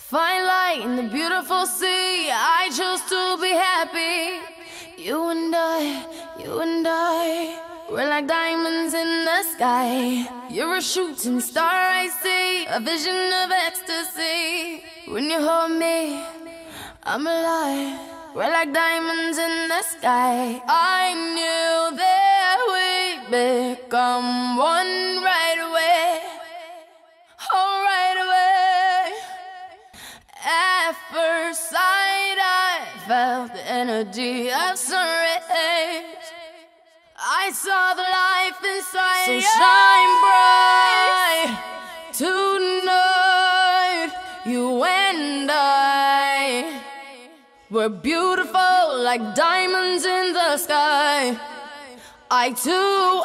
Fine light in the beautiful sea, I chose to be happy. You and I, we're like diamonds in the sky. You're a shooting star I see, a vision of ecstasy. When you hold me, I'm alive. We're like diamonds in the sky. I knew that we'd become one right away. Oh, right away. At first sight, I felt the energy of sun rays. I saw the life inside. So shine bright tonight. You and I, we're beautiful like diamonds in the sky. I too,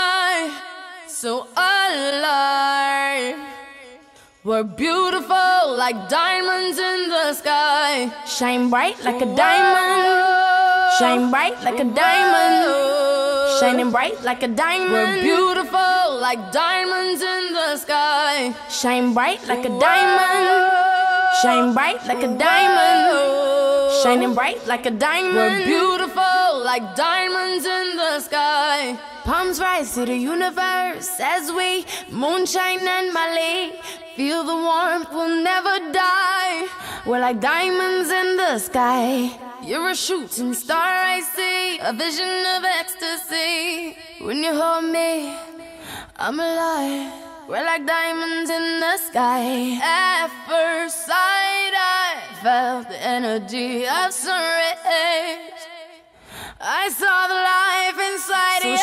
so alive. We're beautiful like diamonds in the sky. Shine bright like a diamond. Shine bright like a diamond. Shining bright like a diamond. We're beautiful like diamonds in the sky. Shine bright like a diamond. Shine bright like a diamond. Shining bright like a diamond. We're beautiful like diamonds in the sky. Palms rise to the universe as we moonshine and Mali. Feel the warmth, we'll never die. We're like diamonds in the sky. You're a shooting star I see, a vision of ecstasy. When you hold me, I'm alive. We're like diamonds in the sky. At first sight, I felt the energy of sun rays. I saw the life inside. So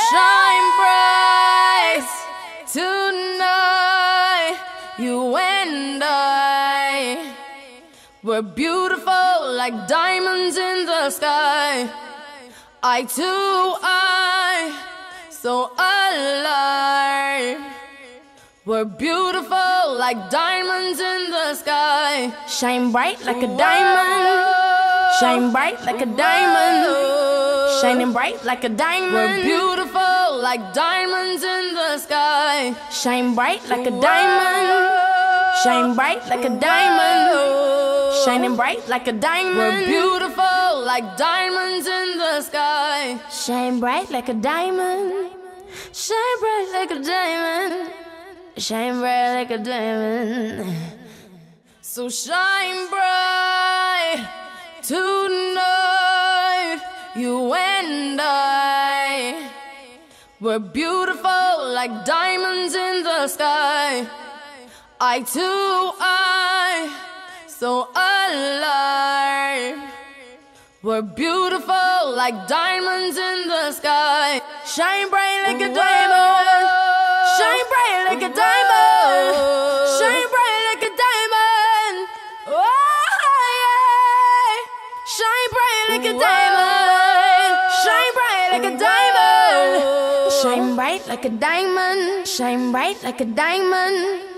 shine bright tonight. You and I, we're beautiful like diamonds in the sky. I too, so alive. We're beautiful like diamonds in the sky. Shine bright like a diamond. Shine bright like a diamond. Shining bright like a diamond. We're beautiful like diamonds in the sky. Shine bright like a diamond. Shine bright like a diamond. Shining bright like a diamond. We're beautiful like diamonds in the sky. Shine bright like a diamond. Shine bright like a diamond. Shine bright like a diamond. So shine bright tonight. You and I, we're beautiful like diamonds in the sky. I too, so alive. We're beautiful like diamonds in the sky. Shine bright like a diamond. Shine bright like a diamond. Shine bright like a diamond. Oh yeah. Shine bright like a diamond. Shine bright like a diamond. Shine bright like a diamond. Shine bright like a diamond.